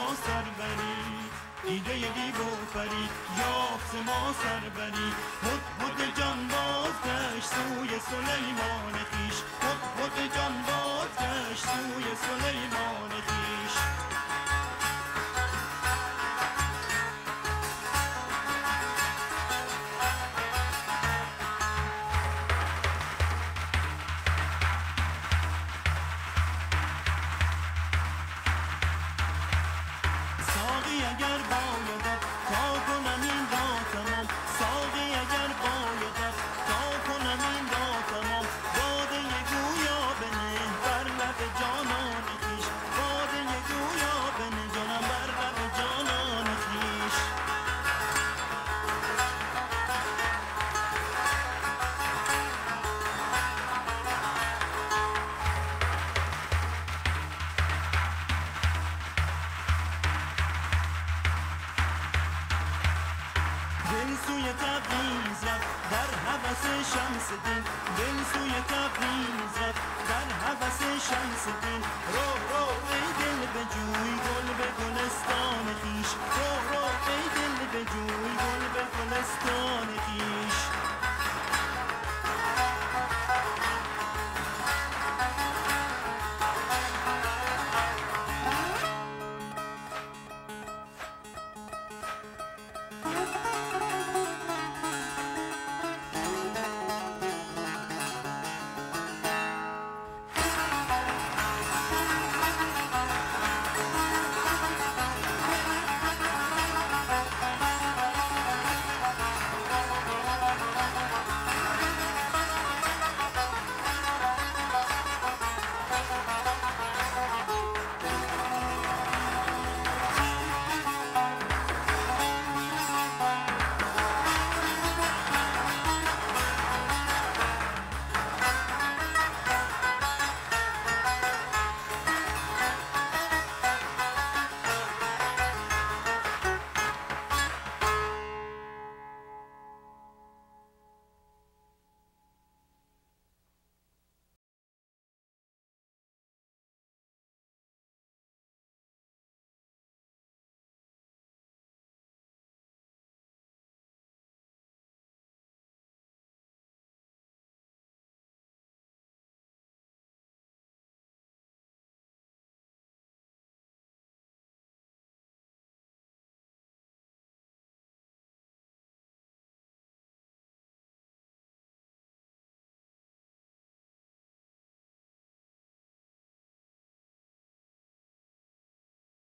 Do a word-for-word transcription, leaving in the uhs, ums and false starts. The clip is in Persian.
سربری دیده دیو و پری یافت ما سربری هد هد جان بازگشت سوی سلیمان خویش هد هد جان بازگشت سوی سلیمان خویش اگر بایدد تا کنم این را تمام ساقی اگر بایدد تا کنم این را تمام باده گویا بنه بر لب جانان خویش باده گویا بنه جانم بر لب جانان خویش دل سوی تبریز رفت در هوس شمس دین دل سوی تبریز رفت در هوس شمس دین رو رو ای دل به جوی گل به گل